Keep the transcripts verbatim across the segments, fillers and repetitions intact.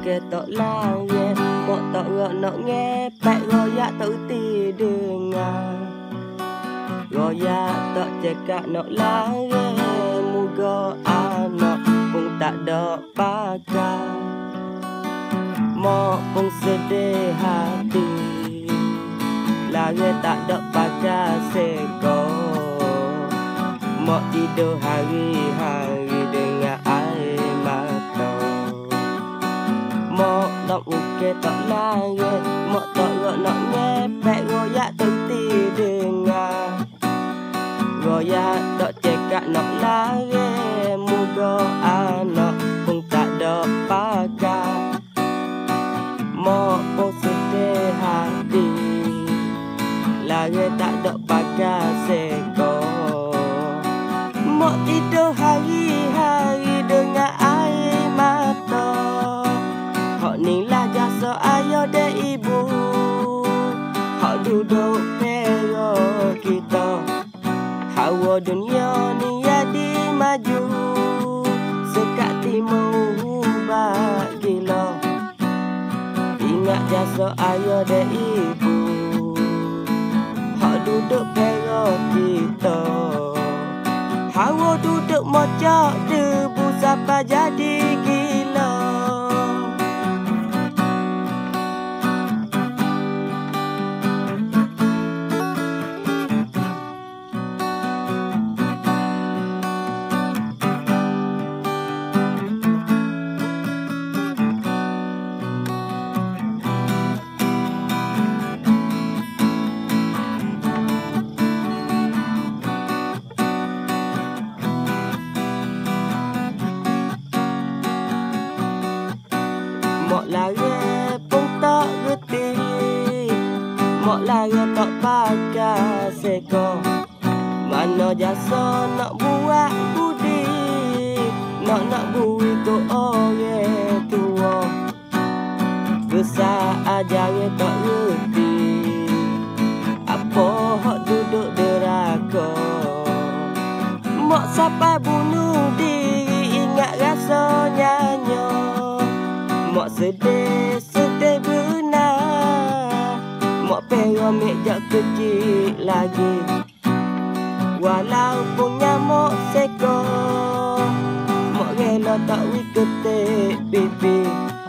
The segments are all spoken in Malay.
ketok langit mok tok rok nok ngepek royak tok ti dengar royak tok cekak nok langit muga anak pun tak ada pakai mok pun sedih hati lagi tak ada pakai seko mok tidur hari-hari dengan air mata mok tak uke tak langit mok tak rok nak ngepek royak tak ti dengar royak tak cekak nak lari muga anak pun tak ada pakai mok pun sedih hati lagi tak ada pakai seko mok tidur hari-hari dengan air mata hak ni lah jasa ayah dan ibu hak duduk pero kita hawa dunia ni jadi maju sekat timur ubah gila ingat jasa ayah dan ibu hak duduk pero kita hawa duduk mocok debu siapa jadi gila mok lari pun tak reti mok lari tak pakai seko mana jasa nak buat budi nak nak bui ke orang tua besar ajar tak reti apa hak duduk deraka mok sampai bunuh diri ingat rasanya mok sedih, sedih benar mok perang mejak kecil lagi walaupun nyamuk seko mok rela tak wiketik pipi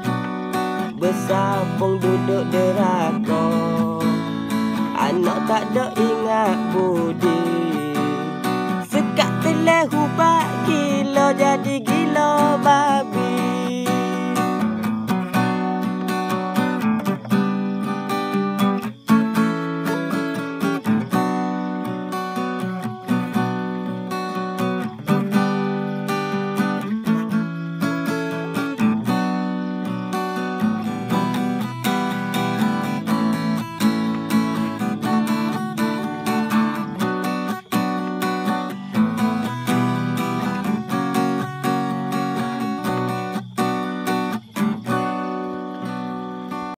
besar pun duduk deraka anak tak ada ingat budi sekat telah hubak gila jadi gila